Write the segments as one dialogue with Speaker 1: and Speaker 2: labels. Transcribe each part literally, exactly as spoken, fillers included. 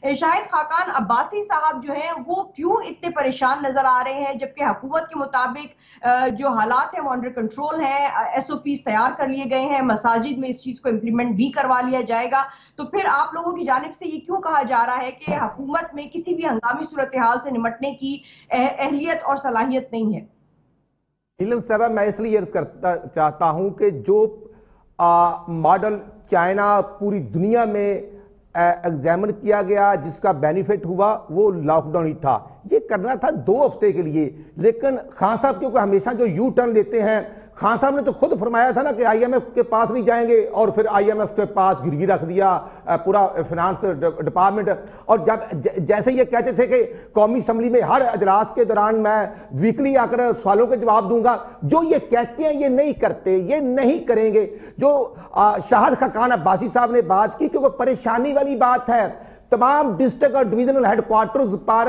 Speaker 1: شاہد خاقان عباسی صاحب جو ہیں وہ کیوں اتنے پریشان نظر آ رہے ہیں جبکہ حکومت کے مطابق جو حالات ہیں وہ انڈر کنٹرول ہیں، ایس او پیز تیار کر لیے گئے ہیں، مساجد میں اس چیز کو امپلیمنٹ بھی کروا لیا جائے گا؟ تو پھر آپ لوگوں کی جانب سے یہ کیوں کہا جا رہا ہے کہ حکومت میں کسی بھی ہنگامی صورتحال سے نمٹنے کی اہلیت اور صلاحیت نہیں ہے؟
Speaker 2: نیلم صاحبہ، میں اس لیے عرض کرتا چاہتا ہوں کہ جو ماڈل چائنا پوری دنیا میں ایگزامن کیا گیا، جس کا بینیفٹ ہوا، وہ لاک ڈاؤن ہی تھا۔ یہ کرنا تھا دو ہفتے کے لیے، لیکن خان صاحب کیونکہ ہمیشہ جو یو ٹرن لیتے ہیں، خان صاحب نے تو خود فرمایا تھا نا کہ آئی ایم ایف کے پاس نہیں جائیں گے، اور پھر آئی ایم ایف کے پاس گروی رکھ دیا پورا فنانس ڈپارٹمنٹ۔ اور جب جیسے یہ کہتے تھے کہ قومی اسمبلی میں ہر اجلاس کے دوران میں ویکلی آ کر سوالوں کے جواب دوں گا، جو یہ کہتے ہیں یہ نہیں کرتے، یہ نہیں کریں گے۔ جو شاہد خاقان عباسی صاحب نے بات کی، کیونکہ پریشانی والی بات ہے، تمام ڈسٹرکٹ اور ڈویژنل ہیڈ کوارٹرز پر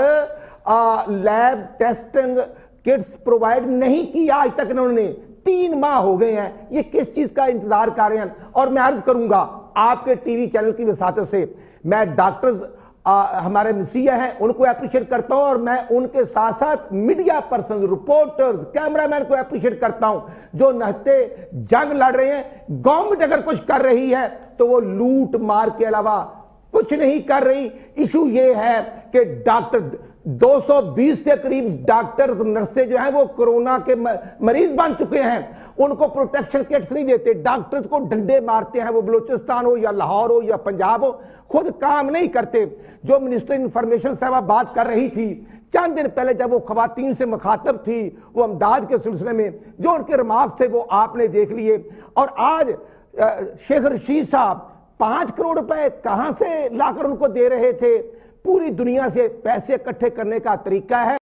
Speaker 2: لیب ٹیسٹنگ کٹس پرووائڈ نہیں کی آج تک انہوں نے۔ تین ماہ ہو گئے ہیں، یہ کس چیز کا انتظار کر رہے ہیں؟ اور میں عرض کروں گا آپ کے ٹی وی چینل کی وساطت سے، میں ڈاکٹرز ہمارے مسیح ہیں ان کو اپریشیٹ کرتا ہوں، اور میں ان کے ساتھ ساتھ media person, reporters, cameraman کو اپریشیٹ کرتا ہوں جو نہتے جنگ لڑ رہے ہیں۔ گورنمنٹ اگر کچھ کر رہی ہے تو وہ لوٹ مار کے علاوہ کچھ نہیں کر رہی۔ ایشو یہ ہے کہ ڈاکٹر دو سو بیس سے قریب ڈاکٹرز نرسیں جو ہیں وہ کرونا کے مریض بن چکے ہیں، ان کو پروٹیکشن کٹس نہیں دیتے، ڈاکٹرز کو ڈنڈے مارتے ہیں، وہ بلوچستان ہو یا لاہور ہو یا پنجاب ہو، خود کام نہیں کرتے۔ جو منسٹر انفارمیشن صاحبہ بات کر رہی تھی چند دن پہلے جب وہ خواتین سے مخاطب تھی وہ امداد کے سلسلے میں، جو ان کے ریمارکس تھے وہ آپ نے دیکھ لیے۔ اور آج شیخ رشید صاحب پانچ کروڑ روپے کہاں سے لا کر ان کو دے رہے تھے؟ پوری دنیا سے پیسے اکٹھے کرنے کا طریقہ ہے۔